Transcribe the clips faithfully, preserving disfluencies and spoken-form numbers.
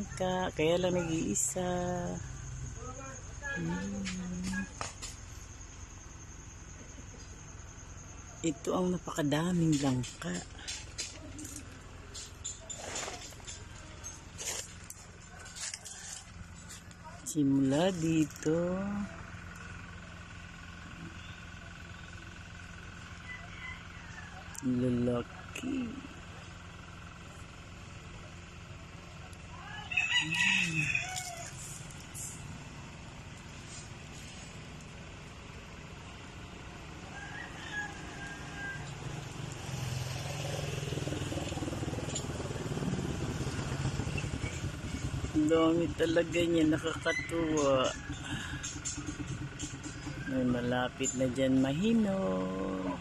bangka, kaya lang nag-iisa. Hmm. Ito ang napakadaming bangka. Simula dito. Lalaki. Hmm. Dami talaga niya, nakakatuwa. May malapit na dyan mahinog.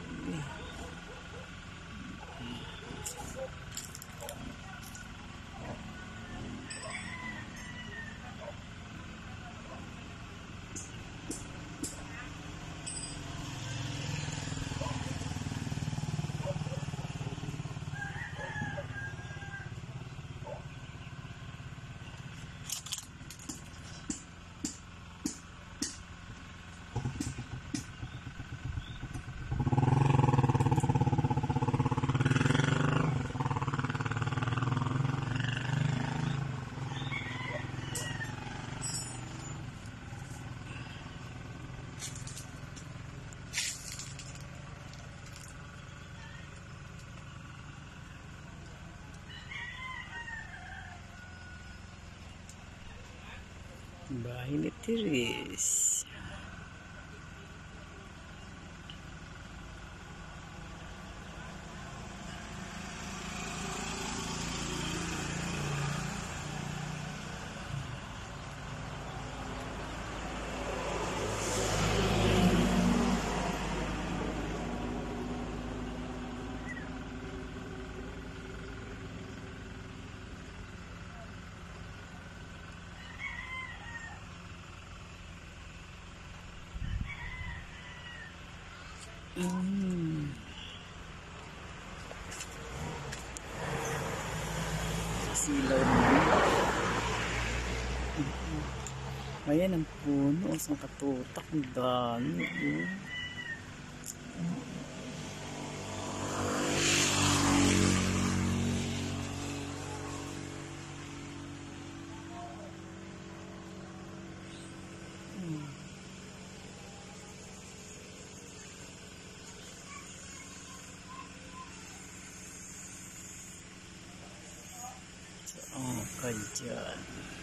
Bahay ni Teres. Mm. Silaw na. Ayan ang puno. Ang katutak. Ang dami. Mm. Oh, kajan.